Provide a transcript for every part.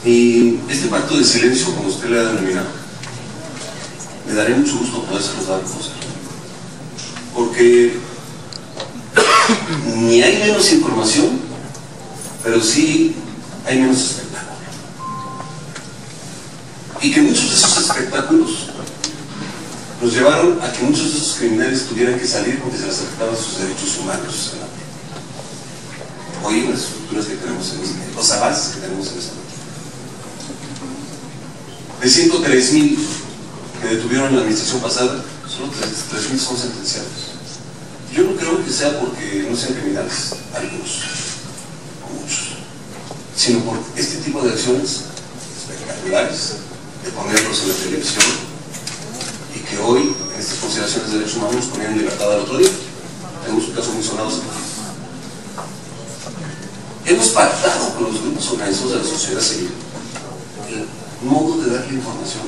Y este pacto de silencio, como usted le ha denominado, me daría mucho gusto podérselos dar a conocer. Porque ni hay menos información, pero sí hay menos espectáculo. Y que muchos de esos espectáculos nos llevaron a que muchos de esos criminales tuvieran que salir porque se les afectaban sus derechos humanos. Hoy las estructuras que tenemos en los avances que tenemos en esta materia. De 103,000 que detuvieron en la administración pasada, solo 3,000 son sentenciados. Yo no creo que sea porque no sean criminales, algunos, o muchos, sino por este tipo de acciones espectaculares, de ponerlos en la televisión, y que hoy, en estas consideraciones de derechos humanos, ponían en libertad al otro día. Tenemos un caso muy sonado aquí. Hemos pactado con los grupos organizados de la sociedad civil el modo de darle información.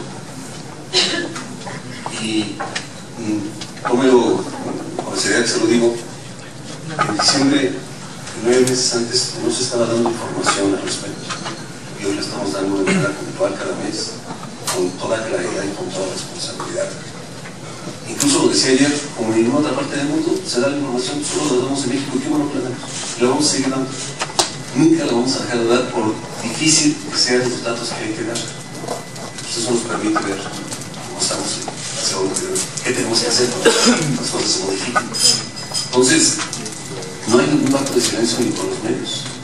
Y tómelo con seriedad que se lo digo, en diciembre, 9 meses antes, no se estaba dando información al respecto. Y hoy la estamos dando de manera puntual cada mes, con toda claridad y con toda responsabilidad. Incluso lo decía ayer, como en ninguna otra parte del mundo se da la información, solo la damos en México, y qué bueno que la damos. La vamos a seguir dando. Nunca la vamos a dejar de dar, por difícil que sean los datos que hay que dar. Eso nos permite ver cómo estamos, hacia dónde queremos, qué tenemos que hacer para que las cosas se modifiquen. Entonces, no hay ningún pacto de silencio ni con los medios.